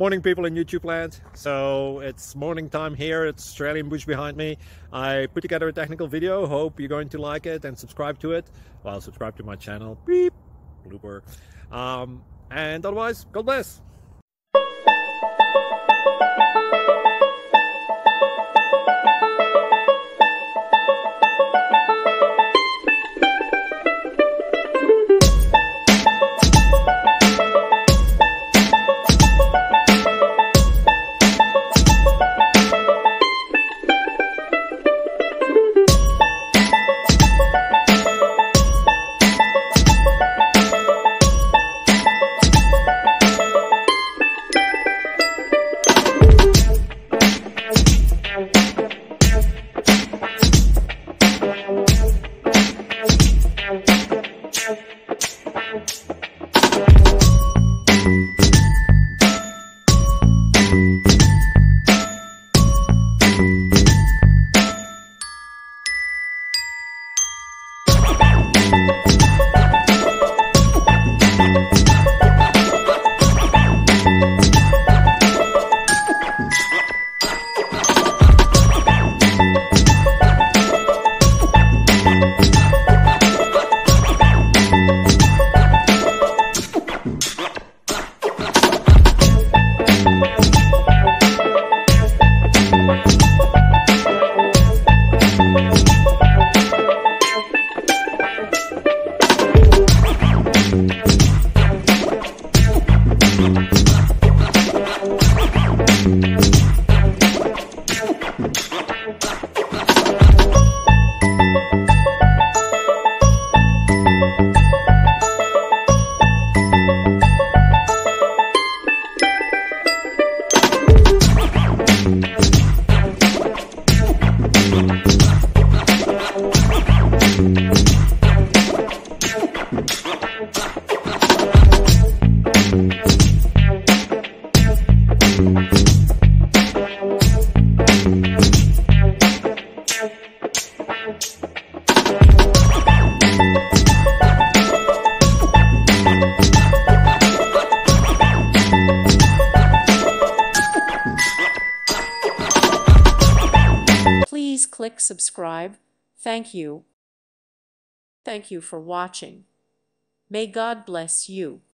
Morning, people in YouTube land. So it's morning time here. It's Australian bush behind me. I put together a technical video. Hope you're going to like it and subscribe to it. Well, subscribe to my channel. Beep. Blooper. And otherwise, God bless. Please click subscribe. Thank you. Thank you for watching. May God bless you.